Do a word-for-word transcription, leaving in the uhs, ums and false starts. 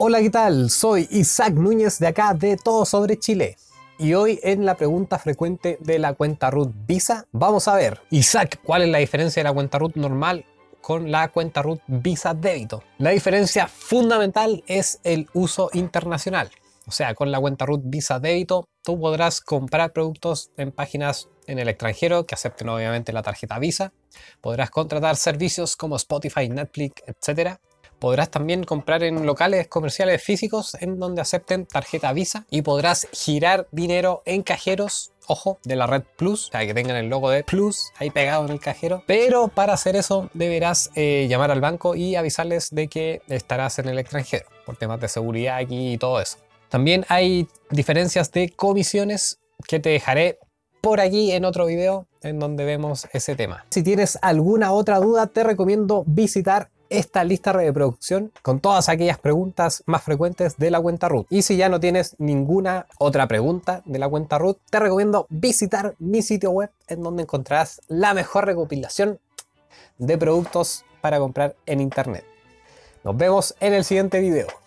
Hola, ¿qué tal? Soy Isaac Núñez de acá de Todo Sobre Chile. Y hoy en la pregunta frecuente de la cuenta root Visa vamos a ver, Isaac, ¿cuál es la diferencia de la cuenta root normal con la cuenta root Visa débito? La diferencia fundamental es el uso internacional. O sea, con la cuenta root Visa débito tú podrás comprar productos en páginas en el extranjero que acepten obviamente la tarjeta Visa. Podrás contratar servicios como Spotify, Netflix, etcétera. Podrás también comprar en locales comerciales físicos en donde acepten tarjeta Visa y podrás girar dinero en cajeros, ojo, de la red Plus, o sea, que tengan el logo de Plus ahí pegado en el cajero. Pero para hacer eso deberás eh, llamar al banco y avisarles de que estarás en el extranjero por temas de seguridad aquí y todo eso. También hay diferencias de comisiones que te dejaré por aquí en otro video en donde vemos ese tema. Si tienes alguna otra duda, te recomiendo visitar esta lista de reproducción con todas aquellas preguntas más frecuentes de la cuenta root. Y si ya no tienes ninguna otra pregunta de la cuenta root, te recomiendo visitar mi sitio web en donde encontrarás la mejor recopilación de productos para comprar en internet. Nos vemos en el siguiente video.